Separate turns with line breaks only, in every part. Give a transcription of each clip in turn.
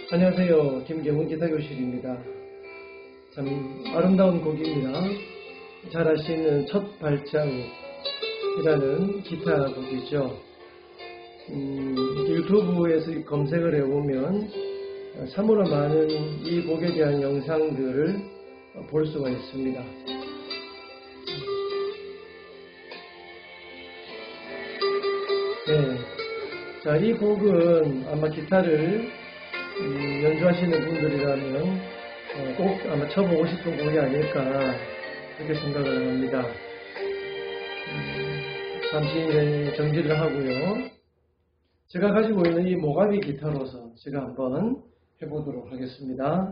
안녕하세요. 김경훈 기타교실입니다. 참 아름다운 곡입니다. 잘 아시는 첫 발자국이라는 기타 곡이죠. 유튜브에서 검색을 해보면 참으로 많은 이 곡에 대한 영상들을 볼 수가 있습니다. 네. 자, 이 곡은 아마 기타를 연주하시는 분들이라면 꼭 아마 쳐보고 싶은 곡이 아닐까 그렇게 생각을 합니다. 잠시 정지를 하고요. 제가 가지고 있는 이 모가비 기타로서 제가 한번 해보도록 하겠습니다.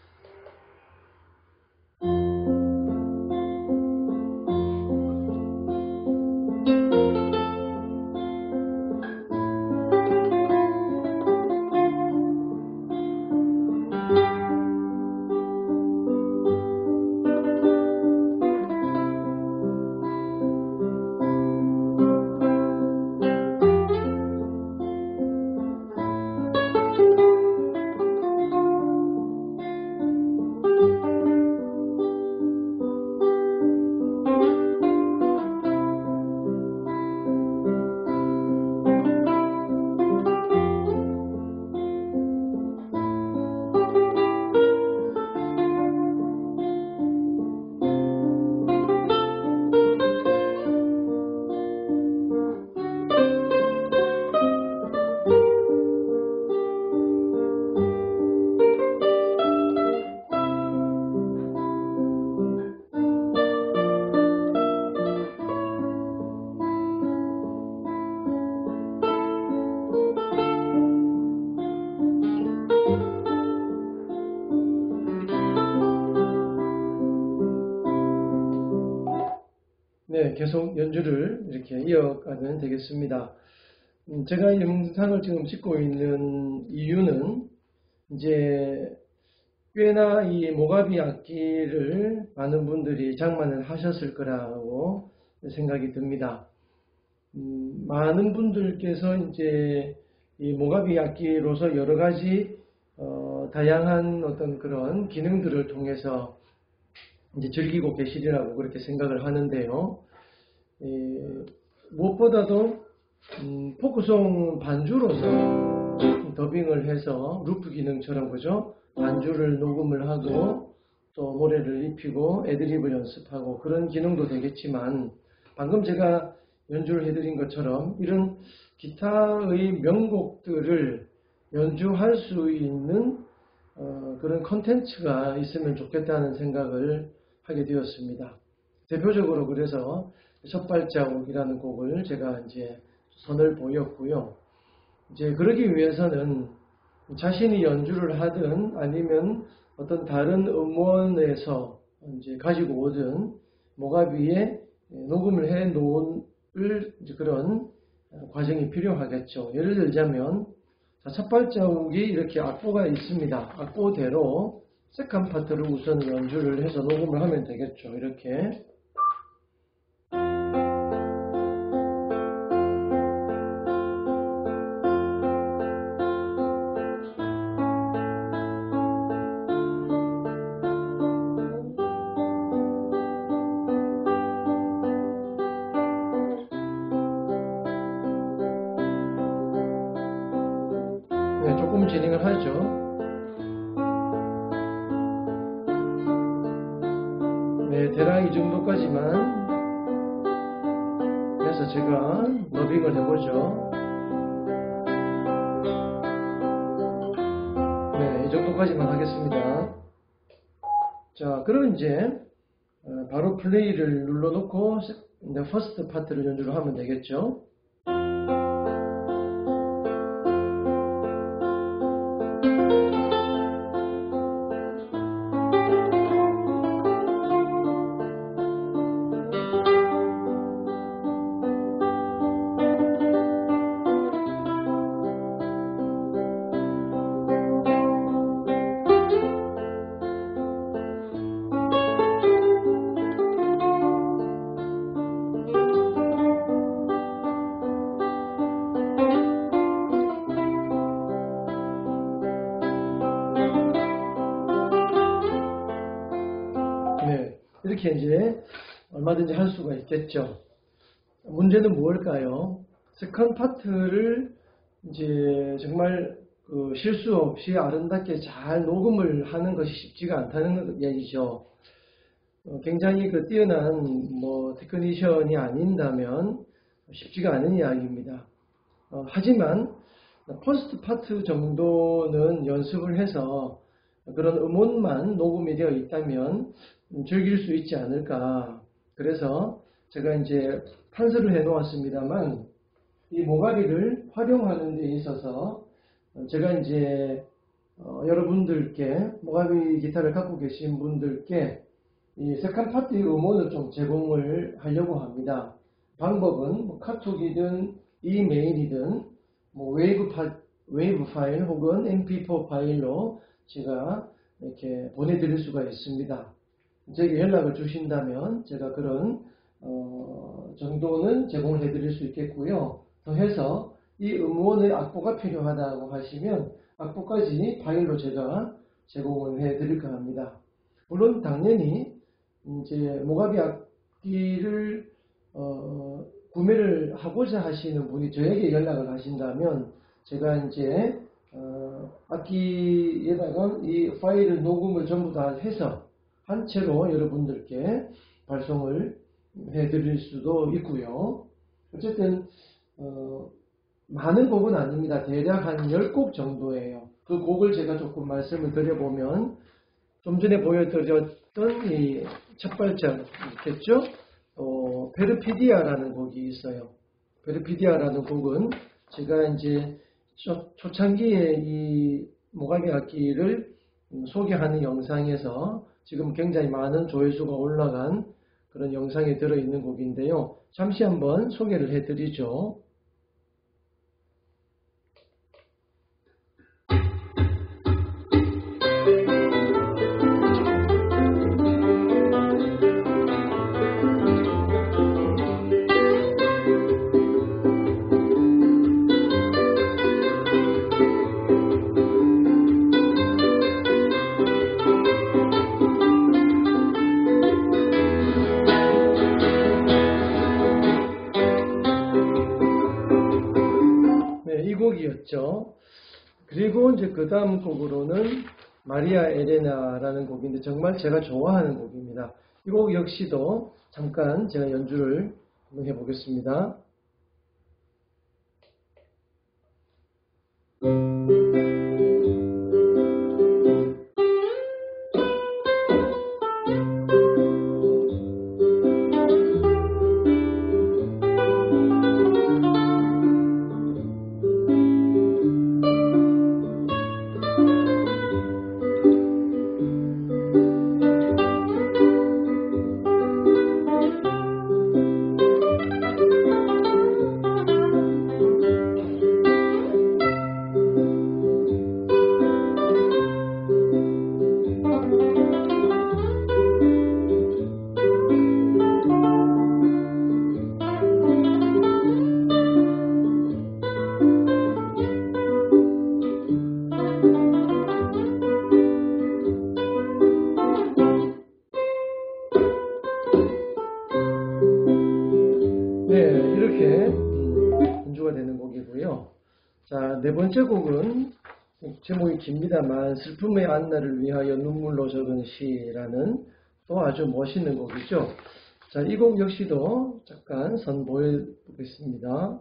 네, 계속 연주를 이렇게 이어가면 되겠습니다. 제가 이 영상을 지금 찍고 있는 이유는 이제 꽤나 이 모가비 악기를 많은 분들이 장만을 하셨을 거라고 생각이 듭니다. 많은 분들께서 이제 이 모가비 악기로서 여러 가지 다양한 어떤 그런 기능들을 통해서 이제 즐기고 계시리라고 그렇게 생각을 하는데요. 무엇보다도 포크송 반주로서 더빙을 해서 루프 기능처럼 그죠? 반주를 녹음을 하고 또 노래를 입히고 애드리브 연습하고 그런 기능도 되겠지만 방금 제가 연주를 해드린 것처럼 이런 기타의 명곡들을 연주할 수 있는 그런 컨텐츠가 있으면 좋겠다는 생각을 하게 되었습니다. 대표적으로 그래서 첫 발자국이라는 곡을 제가 이제 선을 보였고요. 이제 그러기 위해서는 자신이 연주를 하든 아니면 어떤 다른 음원에서 이제 가지고 오든 모가비에 녹음을 해 놓은 그런 과정이 필요하겠죠. 예를 들자면 첫 발자국이 이렇게 악보가 있습니다. 악보대로 세컨 파트를 우선 연주를 해서 녹음을 하면 되겠죠. 이렇게. 네, 조금 진행을 하죠. 네, 대략 이 정도까지만 해서 제가 더빙을 해보죠. 네, 이 정도까지만 하겠습니다. 자, 그럼 이제 바로 플레이를 눌러놓고 이제 퍼스트 파트를 연주를 하면 되겠죠. 이렇게 이제 얼마든지 할 수가 있겠죠. 문제는 무엇일까요? 세컨드 파트를 이제 정말 그 실수 없이 아름답게 잘 녹음을 하는 것이 쉽지가 않다는 얘기죠. 굉장히 그 뛰어난 테크니션이 아닌다면 쉽지가 않은 이야기입니다. 하지만 퍼스트 파트 정도는 연습을 해서 그런 음원만 녹음이 되어 있다면 즐길 수 있지 않을까. 그래서 제가 이제 판서를 해 놓았습니다만 이 모가비를 활용하는 데 있어서 제가 이제 여러분들께 모가비 기타를 갖고 계신 분들께 이 세컨드 파트의 음원을 좀 제공을 하려고 합니다. 방법은 카톡이든 이메일이든 웨이브 파일 혹은 mp4 파일로 제가 이렇게 보내드릴 수가 있습니다. 제게 연락을 주신다면 제가 그런 정도는 제공을 해드릴 수 있겠고요. 더해서 이 음원의 악보가 필요하다고 하시면 악보까지 파일로 제가 제공을 해드릴까 합니다. 물론 당연히 이제 모가비 악기를 구매를 하고자 하시는 분이 저에게 연락을 하신다면 제가 이제 악기에다가 이 파일을 녹음을 전부 다 해서 한 채로 여러분들께 발송을 해드릴 수도 있고요. 어쨌든 많은 곡은 아닙니다. 대략 한 10곡 정도예요. 그 곡을 제가 조금 말씀을 드려보면 좀 전에 보여드렸던 이 첫 발자겠죠? 페르피디아라는 곡이 있어요. 페르피디아라는 곡은 제가 이제 초창기에 이 모가비 악기를 소개하는 영상에서 지금 굉장히 많은 조회수가 올라간 그런 영상에 들어있는 곡인데요. 잠시 한번 소개를 해드리죠. 이 곡이었죠. 그리고 이제 그 다음 곡으로는 마리아 에레나라는 곡인데 정말 제가 좋아하는 곡입니다. 이 곡 역시도 잠깐 제가 연주를 한번 해보겠습니다. 이렇게 연주가 되는 곡이고요. 자, 네 번째 곡은 제목이 깁니다만 슬픔의 안나를 위하여 눈물로 적은 시라는 또 아주 멋있는 곡이죠. 자, 이 곡 역시도 잠깐 선보여 보겠습니다.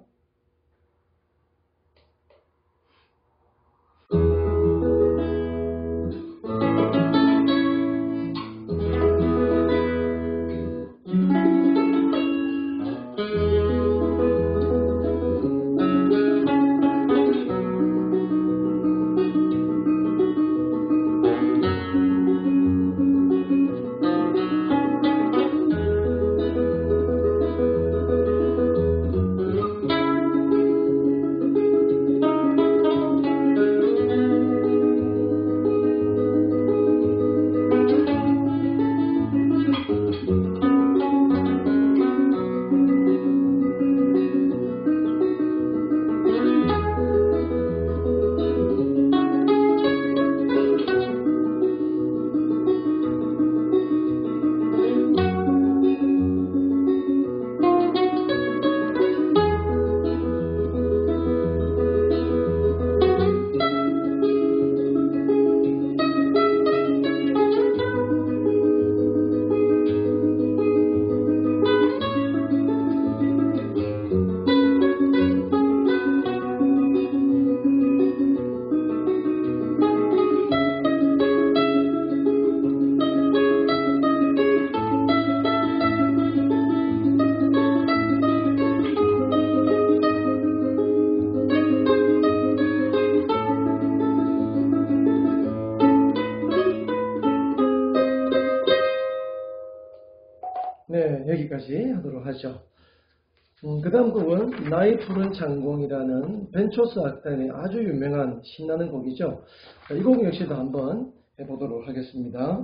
여기까지 하도록 하죠. 그 다음 곡은 나의 푸른 창공이라는 벤초스 악단의 아주 유명한 신나는 곡이죠. 이 곡 역시도 한번 해보도록 하겠습니다.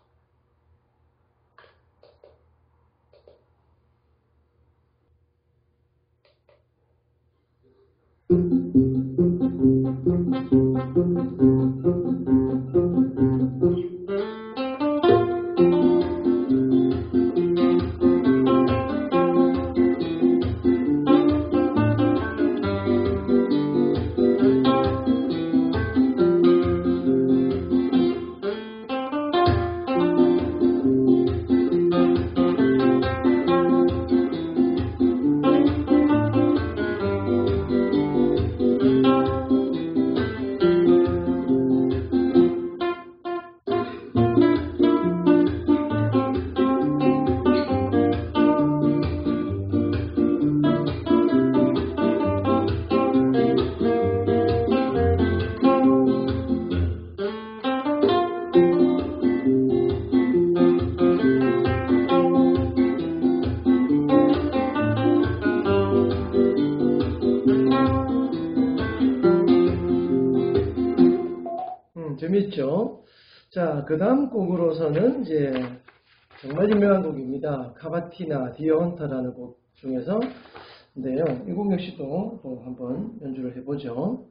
재밌죠? 자, 그 다음 곡으로서는 이제 정말 유명한 곡입니다. 카바티나 디어 헌터라는 곡 중에서 인데요. 이 곡 역시도 또 한번 연주를 해보죠.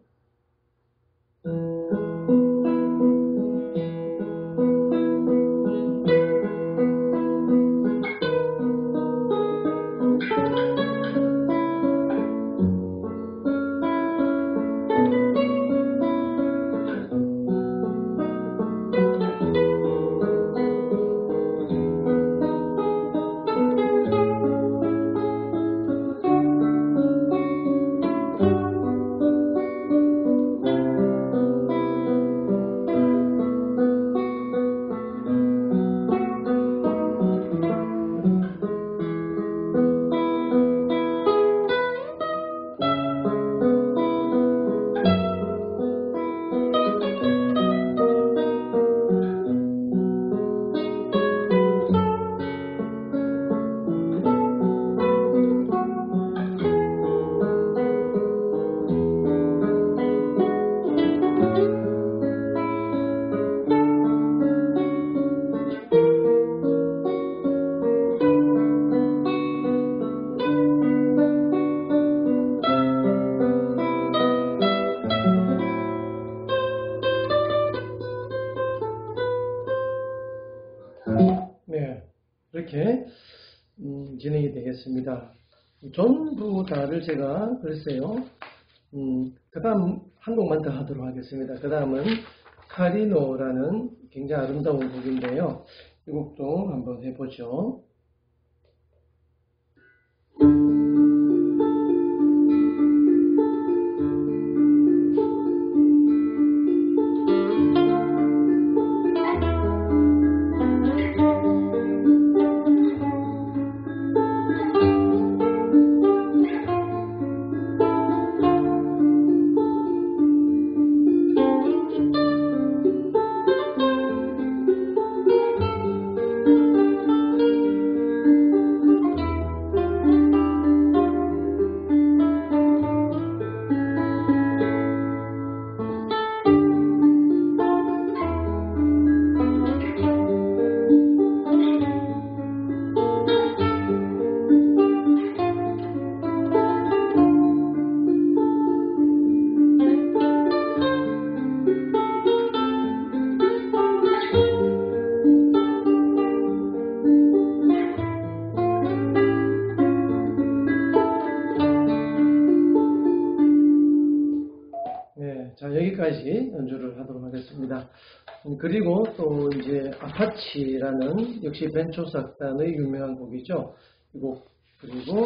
네, 이렇게 진행이 되겠습니다. 전부 다를 제가 글쎄요. 그 다음 한 곡만 더 하도록 하겠습니다. 그 다음은 카리노라는 굉장히 아름다운 곡인데요. 이 곡도 한번 해보죠. 자, 여기까지 연주를 하도록 하겠습니다. 그리고 또 이제 아파치라는 역시 벤초스 악단의 유명한 곡이죠. 이 곡, 그리고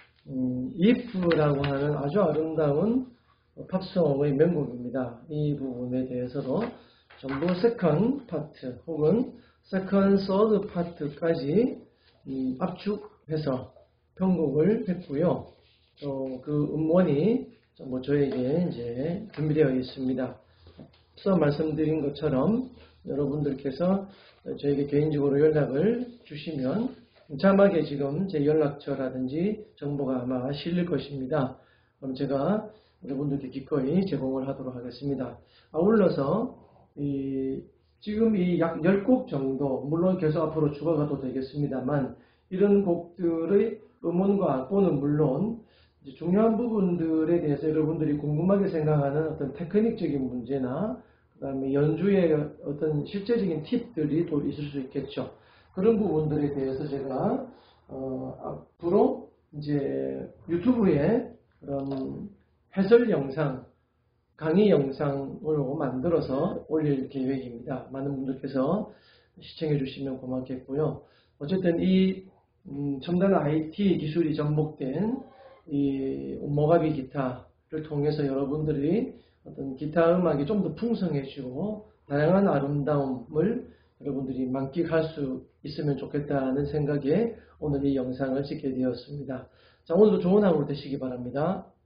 if라고 하는 아주 아름다운 팝송의 명곡입니다. 이 부분에 대해서도 전부 세컨 파트 혹은 세컨 서드 파트까지 압축해서 편곡을 했고요. 또 그 음원이 저에게 이제 준비되어 있습니다. 앞서 말씀드린 것처럼 여러분들께서 저에게 개인적으로 연락을 주시면 자막에 지금 제 연락처라든지 정보가 아마 실릴 것입니다. 그럼 제가 여러분들께 기꺼이 제공을 하도록 하겠습니다. 아울러서 지금 이 약 10곡 정도, 물론 계속 앞으로 추가가도 되겠습니다만, 이런 곡들의 음원과 악보는 물론 중요한 부분들에 대해서 여러분들이 궁금하게 생각하는 어떤 테크닉적인 문제나 그 다음에 연주의 어떤 실제적인 팁들이 또 있을 수 있겠죠. 그런 부분들에 대해서 제가 앞으로 이제 유튜브에 그런 해설 영상, 강의 영상으로 만들어서 올릴 계획입니다. 많은 분들께서 시청해 주시면 고맙겠고요. 어쨌든 이 첨단 IT 기술이 접목된 이 모가비 기타를 통해서 여러분들이 어떤 기타 음악이 좀 더 풍성해지고 다양한 아름다움을 여러분들이 만끽할 수 있으면 좋겠다는 생각에 오늘 이 영상을 찍게 되었습니다. 자, 오늘도 좋은 하루 되시기 바랍니다.